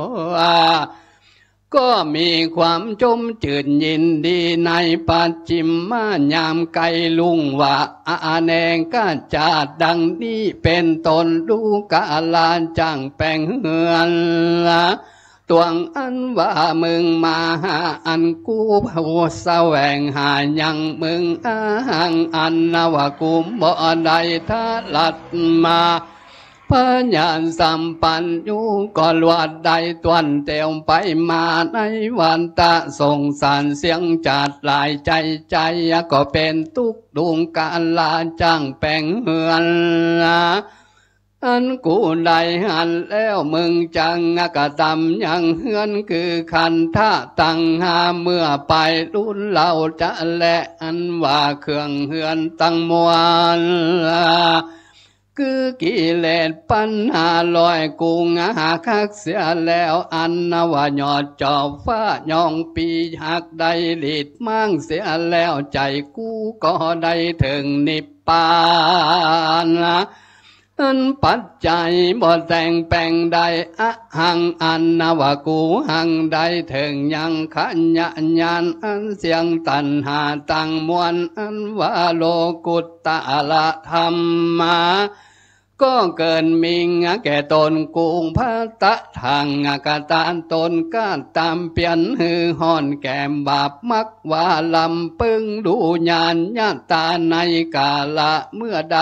ก็มีความจมจืดยินดีในปัจจิมมายามไกลลุงว่าอาแนงกาจาดดังนี้เป็นตนดูกาลานจังแปลงเฮือนตวงอันว่ามึงมาหาอันกูผู้แสวงหายังมึงหังอันนว่ากูบ่ได้ทัดลัดมาพญานสัมปันอยู่ก่อนวัดใดตวนเตียวไปมาในวันตะส่งสารเสียงจัดหลายใจใจก็เป็นทุกดวงกาลาจังแปลงเฮือนอันกูได้หันแล้วมึงจังกะตำยังเฮือนคือคันท่าตังหาเมื่อไปรุ่นเราจะและอันว่าเครื่องเฮือนตั้งมวลคือกิเลสปัญหาลอยกุงหาคักเสียแล้วอันนว่ายอดจอบฟ้ายองปีหักได้หลีดมั่งเสียแล้วใจกูก็ได้ถึงนิพพานอันปัจจัยบ่แต่งแปลงใดหังอันนว่ากูหังได้ถึงยังขันญญาณอันเสียงตัณหาตั้งมวลอันว่าโลกุตตะละธรรมาก็เกินมิงแก่ตนกุงพระตะทางกะตานตนก้าตามเปลี่ยนหือห่อนแก้มบาปมักว่าลำปึงดูญาณญาตาในกาละเมื่อใด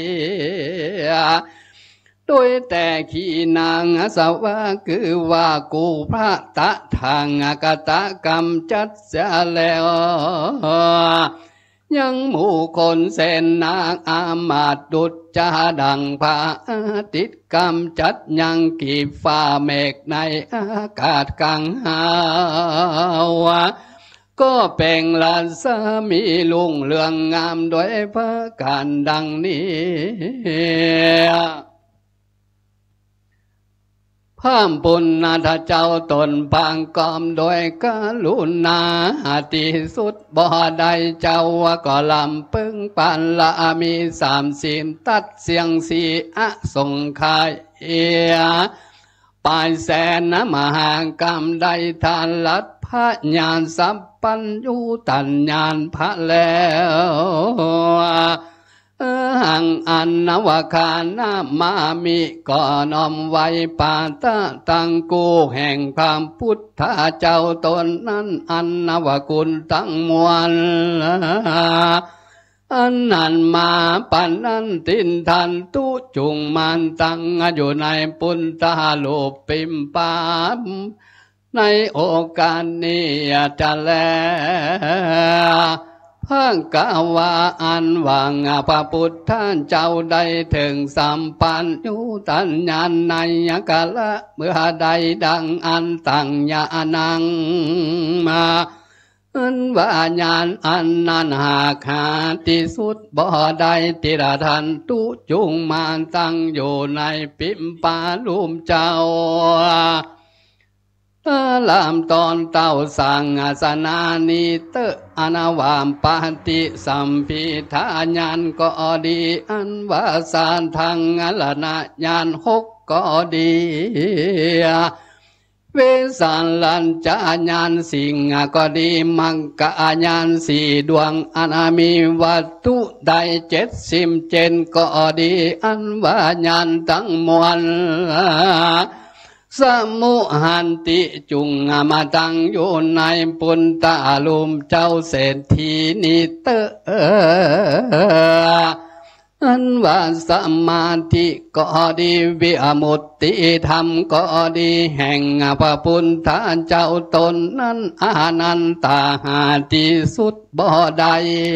โดยแต่ขีนางสาวะคือว่ากูพระตะทางกะตะกรรมจัดเสียแล้วยังหมู่คนเส้นนางอามาตดุจจาดังพระอาทิตย์กำจัดยังกีบฟ้าเมฆในอากาศกลางหาวก็เป็นลานสามีลุงเรืองงามด้วยพระการดังนี้พามปุณณาเจ้าตนปางกอมโดยกรุณาที่สุดบ่ได้เจ้าก็ลำปึงปันละมี30ตัดเสียงสีสงขายปลายแสนมหากรรมได้ทานลัดพระญาณสัพพัญญูตัญญาณพระแล้วหังอันนวคานามามิก่อน้อมไว้ปาตะตังกูแห่งความพุทธเจ้าตนนั้นอันนวกุลตั้งมวลอันนั้นมาปันนั้นตินทันตุจุงมันตั้งอยู่ในปุณตาโลปิมปามในโอกาสนี้จะแลพังกาวาอันว่างพระพุทธเจ้าได้ถึงสัมปันยุตัญญาณในกาละเมื่อใดดังอันตั้งญาณังมาอันว่าญาณอันนั้นหากหาที่สุดบ่ได้ติระทันตุจุงมานตั้งอยู่ในปิมปาลุมเจ้าลามตอนเต้าสังอาสนานิเตอนาวามปาติสัมพิทาญาณก็ดีอันวาสานทางลนะญาณ6ก็ดีเวสาลัญจญาณสิงก็ดีมังกะญาณ4ดวงอนามีวัตถุได้77ก็ดีอันว่าญาณทั้งมวลสมุหันติจุงมาตั้งอยู่ในปุณตาลุมเจ้าเศรษฐีนิเตอันว่าสมาธิก็ดีวิมุตติธรรมก็ดีแห่งพระพุทธเจ้าตนนั้นอนันตาหาที่สุดบ่ได้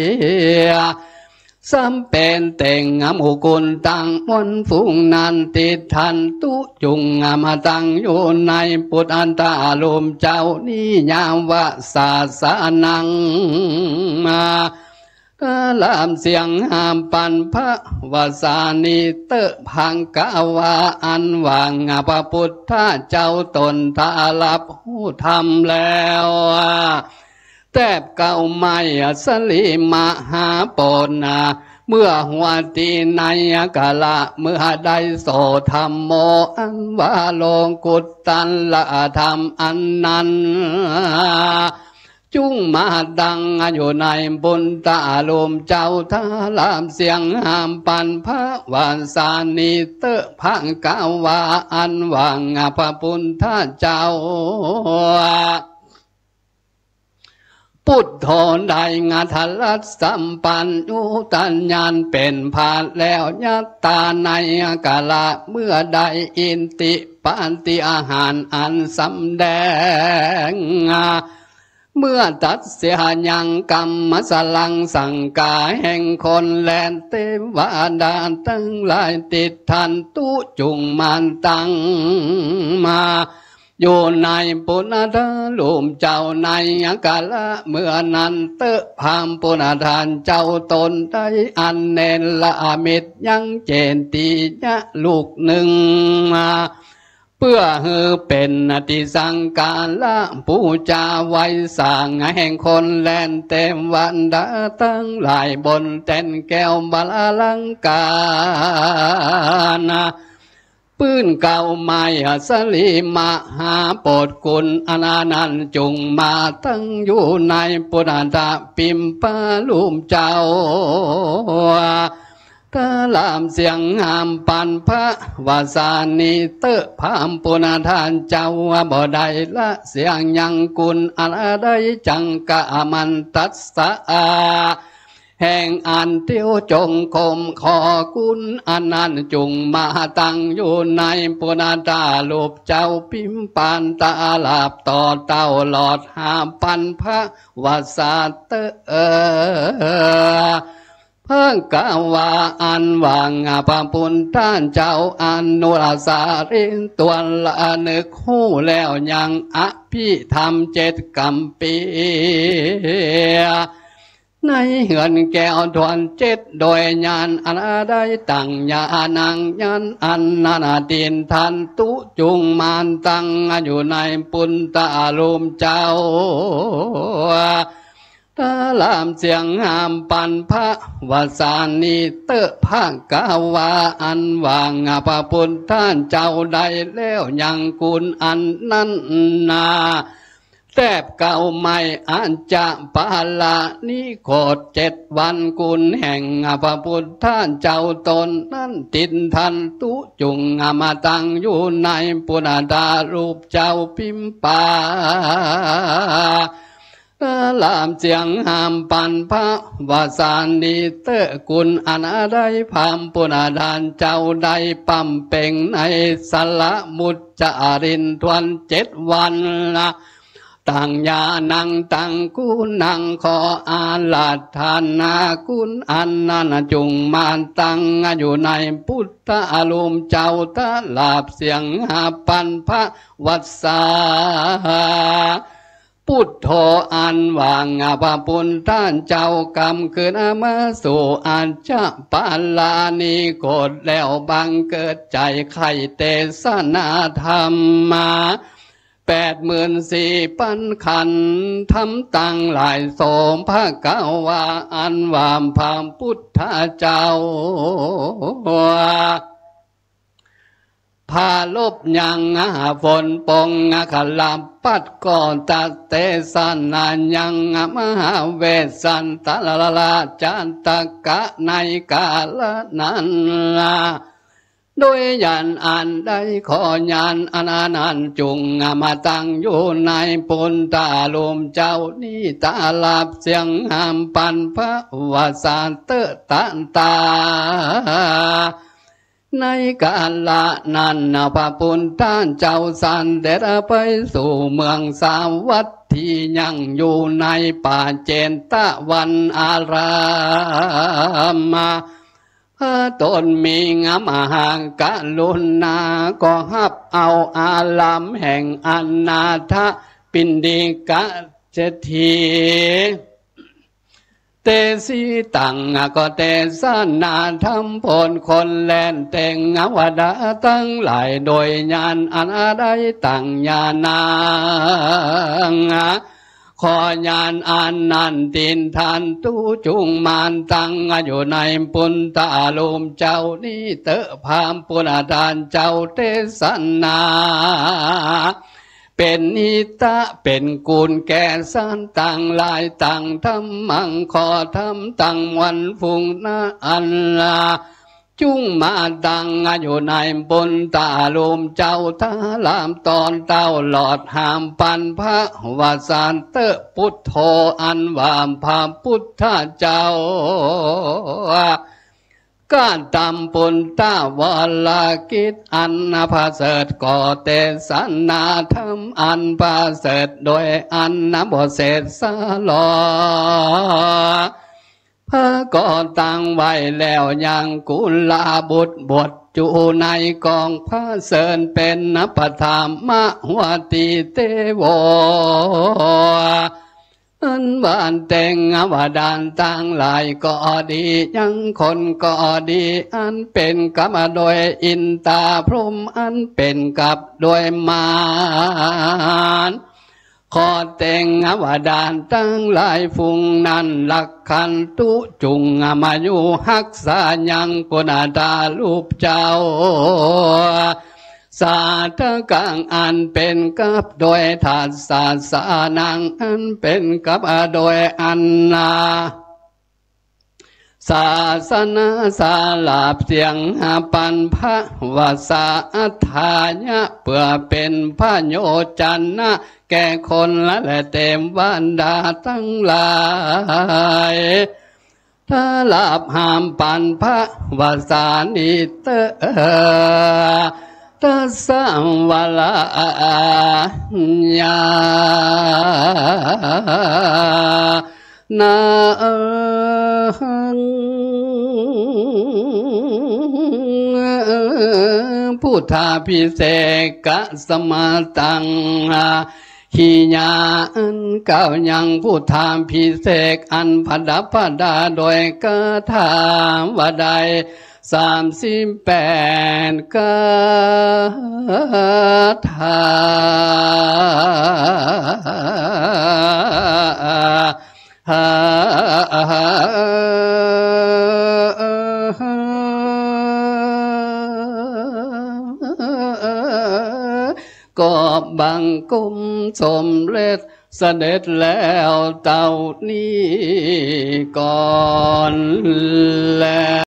สัมเป็นเต่งมุกุลตังมนฝูงนันติทันตุจุงมาตังอยู่ในปุตอันตาลมเจ้านิยามว่าศาสนังมาลามเสียงห้ามปันพระวาสานิเตพังกาวาอันวางพระพุทธเจ้าตนทาลับหูธรรมแล้วแทบเก่าไม่สลิมหาปนาเมื่อหัวตีในกาละเมื่อได้โสธรรมโมอันว่าโลกุตตันละธรรมอันนั้นจุงมาดังอยู่ในบุญตาลมเจ้าทาลามเสียงห้ามปันพระวาสานิเตพังกาวาอันวางพระพุทธเจ้าพุทโธได้งาทลัดสัมปันยุตัญญาณเป็นผาดแล้วยัตตาในกาละเมื่อได้อินติปานติอาหารอันสำแดงเมื่อตัดเสียยังกรรมสลังสังกาแห่งคนแลนเทวดาตั้งหลายติดทันตุจุงมันตั้งมาอยู่ในปุณณะลุมเจ้าในกาละเมื่อนั้นเตะพามปุณธานเจ้าตนได้อันเนรละมิตรยังเจนตียะลูกหนึ่งมาเพื่อให้เป็นอติสังการละปูจาไว้สร้างแห่งคนแลนเต็มวันดาตั้งหลายบนเต้นแก้วบาลังกาปื้นเก่าไม่สลิมหาโปรดกุลอนานันต์จุงมาตั้งอยู่ในปุณณะปิมปาลุมเจ้าตาลามเสียงห้ามปันพระวาสานิเตพามปุณธานเจ้าบ่ได้ละเสียงยังกุลอะไรได้จังกะมันตัสสะแห่งอันเที่ยวจงคมขอกุลอนันต์จุงมาตั้งอยู่ในปุณณะลูกเจ้าพิมปานตาลาบต่อเต้าหลอดหาปันพระวาสาเตเพิ่งกาวาอันวางพระพุทธเจ้าอนุราสารินตัวละนึกหูแล้วยังอภิธรรม7 กัมปีในเหือนแก้วทวน7โดยญาณอันได้ตั้งญาณังญาณอันนานาตินทันตุจุงมานตั้งอยู่ในปุณตาลุมเจ้าตาลามเสียงห้ามปันพระวาสานิเตภาคกาวาอันวางพระพุทธเจ้าได้แล้วยังกุลอันนั้นนาแทบเก่าไม่อันจะปาลานิโคด7 วันกุลแห่งพระพุทธเจ้าตนนั้นตินทันตุจุงมาตั้งอยู่ในปุณณะรูปเจ้าพิมปาลามเสียงห้ามปันพระวาสานิเตกุลอันได้พามปุณณะเจ้าได้ปั๊มเป่งในสละมุจจารินทวน7 วันตั้งญาณังตั้งกุนังขออาลาธานากุลอันนั้นจุงมานตั้งอยู่ในพุทธอารมณ์เจ้าตาลาบเสียงหาปันพระวัสสาพุทโธอันวางพระพุทธเจ้ากำคืนมาสู่อันจะปาลานิโกดแล้วบังเกิดใจไข่เตสนาธรรมมา84,000 ขันทำตั้งหลายโสมพระกาวาอันวามพามพุทธเจ้าพาลบยังฝนปงขลับปัดก่อนตัดเตสันนายังมหาเวสันตะละละจันตะกะในกาลนั้นโดยญาณอันใดขอญาณอนันต์จุงมาตั้งอยู่ในปุณตาลมเจ้านี้ตาลาบเสียงหามปันพระวาสานเตตันตาในกาลนั้นพระปุณท่านเจ้าสันเดชไปสู่เมืองสาวัตที่ยังอยู่ในป่าเจนตะวันอารามตนมีงามหางกะลุนาก็ฮับเอาอาลามแห่งอนาถปินดิกะเจทีเตสีตังก็เตสนาทำผลคนแลนแต่งอวดาตั้งหลายโดยญาณอันใดตั้งญาณางขอญาณอันนันตินทานตุจุงมานตั้งอยู่ในปุณตาลมเจ้านี้เตอพามปุณทานเจ้าเตสนาเป็นนิตะเป็นกุลแก่สันตังลายตังธรรมังขอธรรมตังวันฟุ้งนาอันลาจุงมาดังอยู่ในบนตาลมเจ้าท่าลามตอนเต้าหลอดหามปันพระวาสานเตพุทโธอันวามพาพุทธเจ้าการตำปุณตาวลากิจอันพาเสดก่อเตสันนาธรรมอันพาเสดโดยอันนบเสดสลอพระก่อตั้งไว้แล้วยังกุลาบุตรบทจูในกองพระเสริญเป็นนปธรรมหัวติเตโวอันบ้านแต่งอวดานตั้งหลายก็ดียังคนก็ดีอันเป็นกับโดยอินตาพรหมอันเป็นกับโดยมารขอแต่งอวดานตั้งหลายฟุงนั้นหลักขันตุจุงมาอยู่หักษายังปุณตาลูปเจ้าสาธกังอันเป็นกับโดยถาสาสานังอันเป็นกับโดยอันนาศาสนาสาลาบเสียงปันพระวาสาทายะเพื่อเป็นพระโยจันนะแก่คนและเต็มวันดาทั้งหลายถ้าลาบหามปันพระวาสานิเตตัสสะวะลายานาพุทธาภิเศกะสมาตังหิญาอันเก่ายังพุทธาภิเศกอันพดับพดาโดยกถาวาใด38กถาก็บังกุมสมเร็จเสด็จแล้วเต่านี้ก่อนแล้ว